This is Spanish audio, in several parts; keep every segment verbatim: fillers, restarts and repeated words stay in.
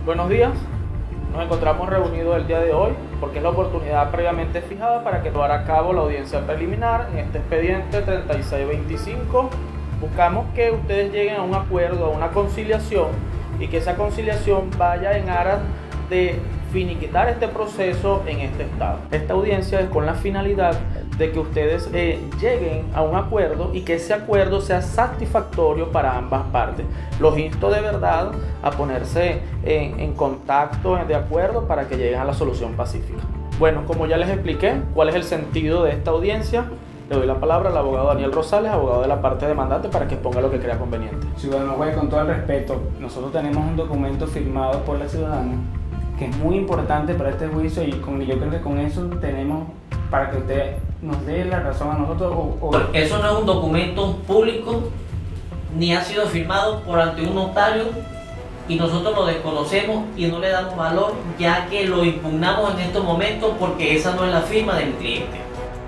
Buenos días, nos encontramos reunidos el día de hoy porque es la oportunidad previamente fijada para que llevar a cabo la audiencia preliminar en este expediente treinta y seis veinticinco. Buscamos que ustedes lleguen a un acuerdo, a una conciliación, y que esa conciliación vaya en aras de finiquitar este proceso en este estado. Esta audiencia es con la finalidad de que ustedes eh, lleguen a un acuerdo y que ese acuerdo sea satisfactorio para ambas partes. Los insto de verdad a ponerse en, en contacto, de acuerdo, para que lleguen a la solución pacífica. Bueno, como ya les expliqué cuál es el sentido de esta audiencia, le doy la palabra al abogado Daniel Rosales, abogado de la parte demandante, para que exponga lo que crea conveniente. Ciudadano juez, con todo el respeto, nosotros tenemos un documento firmado por la ciudadana que es muy importante para este juicio, y con, yo creo que con eso tenemos para que usted nos dé la razón a nosotros. O, o... Eso no es un documento público, ni ha sido firmado por ante un notario, y nosotros lo desconocemos y no le damos valor, ya que lo impugnamos en estos momentos porque esa no es la firma del cliente.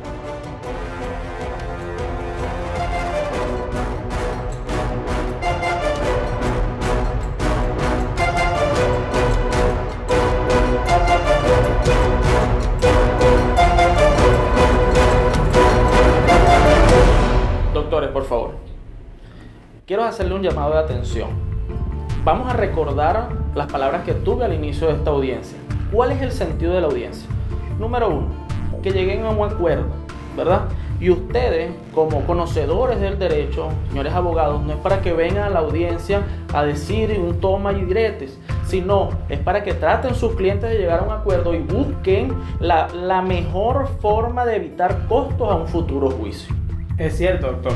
Doctores, por favor, quiero hacerle un llamado de atención. Vamos a recordar las palabras que tuve al inicio de esta audiencia. ¿Cuál es el sentido de la audiencia? Número uno, que lleguen a un acuerdo, ¿verdad? Y ustedes, como conocedores del derecho, señores abogados, no es para que vengan a la audiencia a decir un toma y diretes, sino es para que traten sus clientes de llegar a un acuerdo y busquen la, la mejor forma de evitar costos a un futuro juicio. Es cierto, doctor.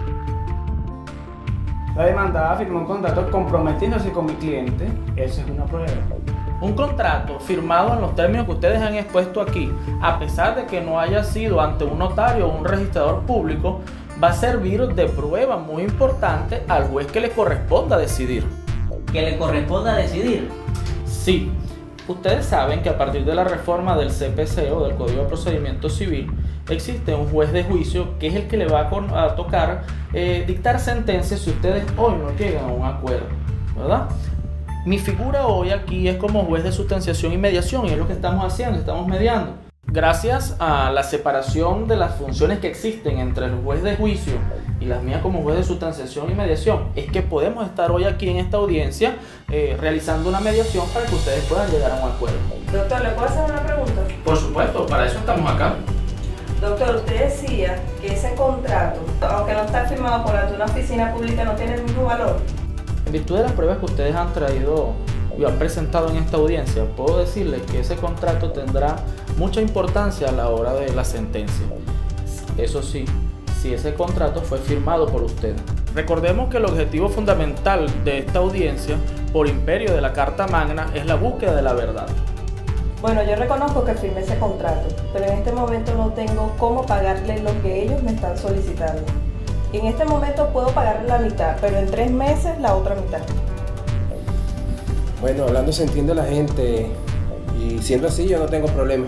La demandada firmó un contrato comprometiéndose con mi cliente. Eso es una prueba. Un contrato firmado en los términos que ustedes han expuesto aquí, a pesar de que no haya sido ante un notario o un registrador público, va a servir de prueba muy importante al juez que le corresponda decidir. ¿Que le corresponda decidir? Sí. Ustedes saben que a partir de la reforma del C P C o del Código de Procedimiento Civil, existe un juez de juicio que es el que le va a, a tocar eh, dictar sentencias si ustedes hoy no llegan a un acuerdo, ¿verdad? Mi figura hoy aquí es como juez de sustanciación y mediación, y es lo que estamos haciendo, estamos mediando. Gracias a la separación de las funciones que existen entre el juez de juicio y las mías como juez de sustanciación y mediación, es que podemos estar hoy aquí en esta audiencia eh, realizando una mediación para que ustedes puedan llegar a un acuerdo. Doctor, ¿le puedo hacer una pregunta? Por supuesto, para eso estamos acá. Doctor, usted decía que ese contrato, aunque no está firmado por ante una oficina pública, no tiene el mismo valor. En virtud de las pruebas que ustedes han traído y han presentado en esta audiencia, puedo decirles que ese contrato tendrá mucha importancia a la hora de la sentencia. Eso sí, si ese contrato fue firmado por usted. Recordemos que el objetivo fundamental de esta audiencia, por imperio de la Carta Magna, es la búsqueda de la verdad. Bueno, yo reconozco que firmé ese contrato, pero en este momento no tengo cómo pagarle lo que ellos me están solicitando. En este momento puedo pagarle la mitad, pero en tres meses la otra mitad. Bueno, hablando se entiende la gente, y siendo así yo no tengo problema.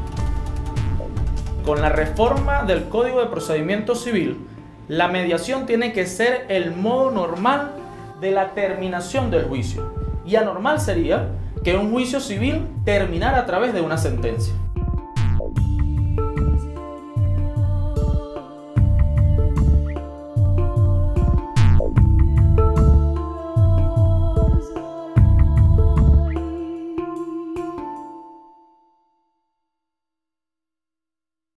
Con la reforma del Código de Procedimiento Civil, la mediación tiene que ser el modo normal de la terminación del juicio. Y anormal sería que un juicio civil terminara a través de una sentencia.